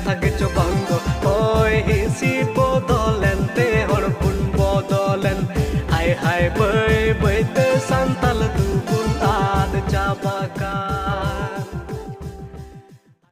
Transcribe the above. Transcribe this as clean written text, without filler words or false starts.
कथा किछु बंग ओय हिसी बदलेन ते हर बुन बदलेन हाय हाय बै बैते सान्ताल दुबुन आद चाबाका।